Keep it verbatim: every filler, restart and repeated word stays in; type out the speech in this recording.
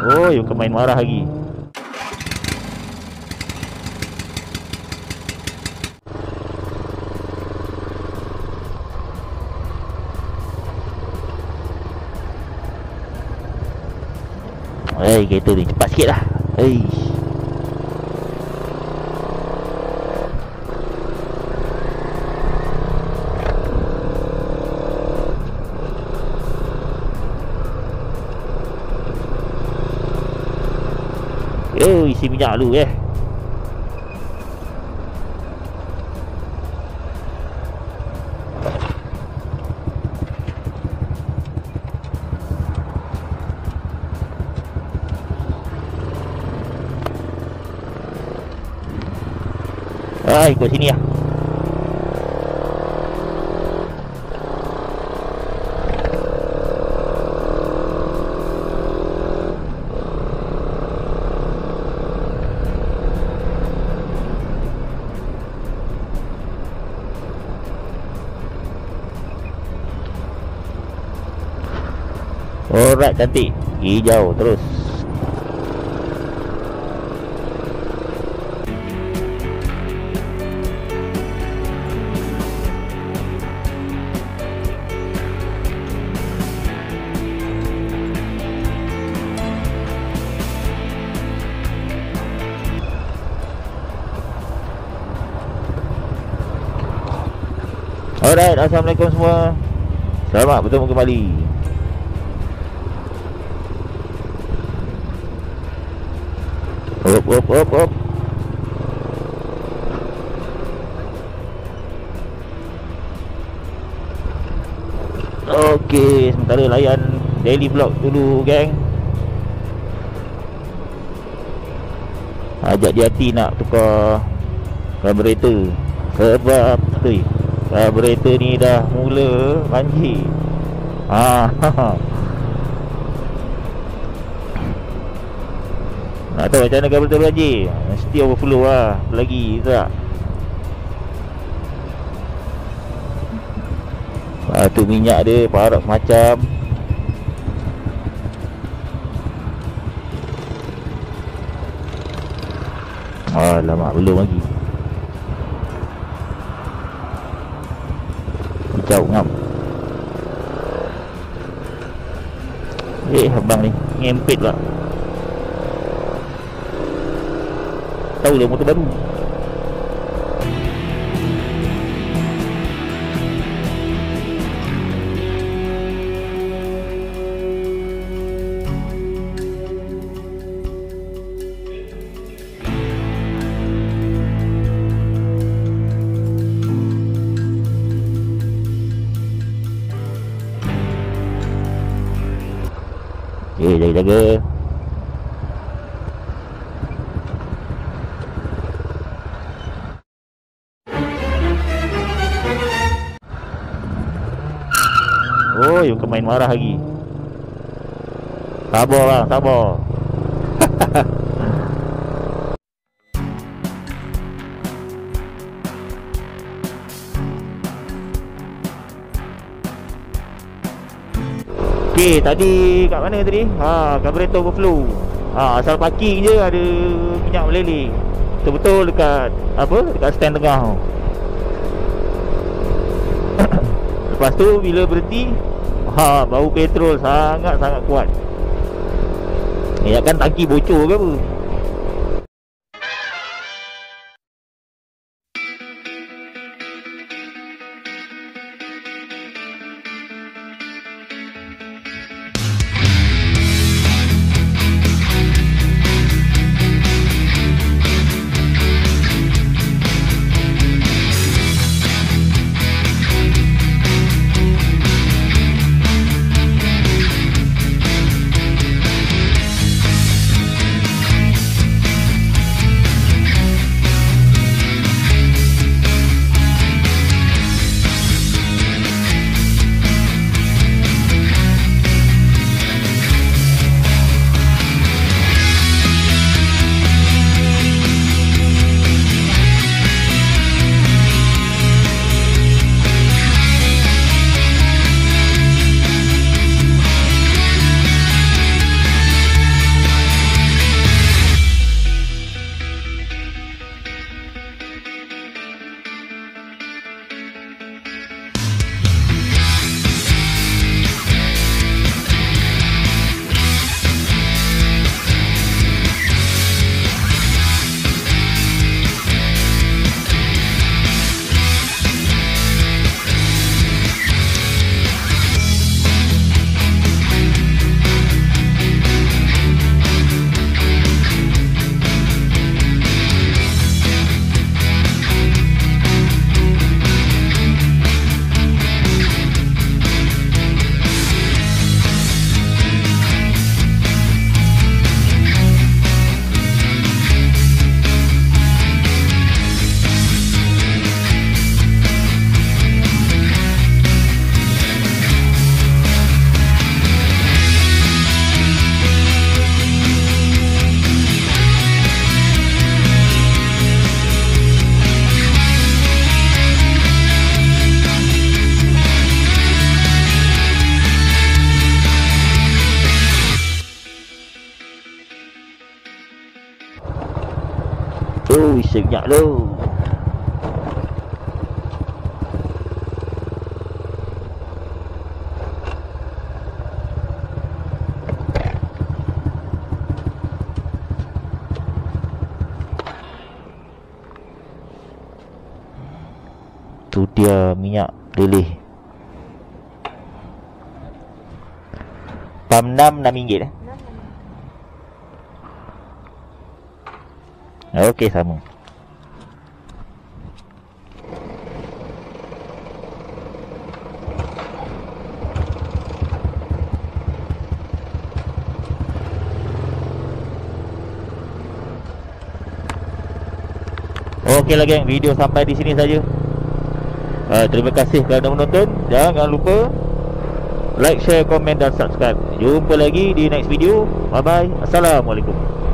Oh, bukan main marah lagi. Hei, kereta ni cepat sikit lah. Hei. Oh, isi minyak dulu eh. Ah, ikut sini lah. Alright, cantik. Hijau terus. Alright, assalamualaikum semua. Selamat bertemu kembali. Hop hop hop hop. Okey, sementara layan daily vlog dulu, geng. Ajak di hati nak tukar carburetor. Sebab tu carburetor ni dah mula banjir. Ha ha ha. Nak tahu macam mana carburetor banjir? Mesti overflow lah. Lagi tak? Ah, tu minyak dia parah macam. Alamak, belum lagi. Hijau ngam. Eh, abang ni ngempit lah. Tahu dia motor baru. Okay, jaga-jaga. Oh, bukan main marah lagi. Sabar lah, sabar. Okey, tadi kat mana tadi? Ha, carburetor overflow. Ha, asal parking je ada minyak meleleh. Betul-betul dekat apa? Dekat stand tengah. Lepas tu bila berhenti, ha, bau petrol sangat-sangat kuat. Eh, kan tangki bocor ke apa? Ui, senyap lu. Tu dia minyak leleh. Pam enam, enam ringgit eh? Okey, sama. Okeylah geng, video sampai di sini saja. Uh, terima kasih kerana menonton. Jangan lupa like, share, komen dan subscribe. Jumpa lagi di next video. Bye bye. Assalamualaikum.